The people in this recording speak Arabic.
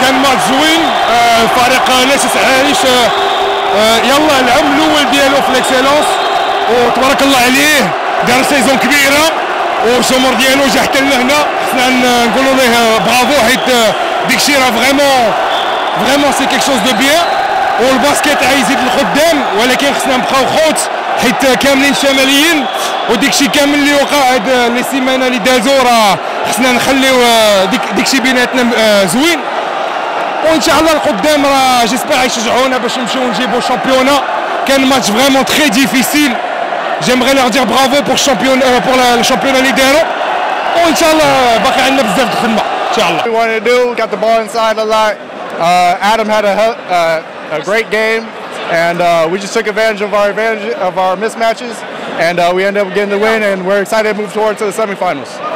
كان ماتش زوين. الفريق ناسس عايش يلا العام الاول ديالو في ليكسيلونس، وتبارك الله عليه دار سيزون كبيره، والجمهور ديالو جا حتى لهنا. خصنا نقولوا ليه برافو، حيت ديكشي راه فريمون سي كيك شوز دو بيان، والباسكيت يزيد للقدام، ولكن خصنا نبقاو خوت حيت كاملين شماليين، وديكشي كامل اللي وقع هاد لي سيمانه اللي دازو راه خصنا نخليو ديكشي بيناتنا زوين. وان شاء الله القدام راه جيسبر يشجعونا باش نمشيو نجيبو شامبيونا. كان ماتش فريمون تري ديفيسيل. J'aimerais leur dire bravo pour le championnat اللي داروا، وان شاء الله باقي عندنا بزاف د الخدمه ان شاء الله. We wanted to do, got the ball inside a lot. Adam had a great game, and we just took advantage of our mismatches, and we ended up getting the win, and we're excited to move towards the semifinals.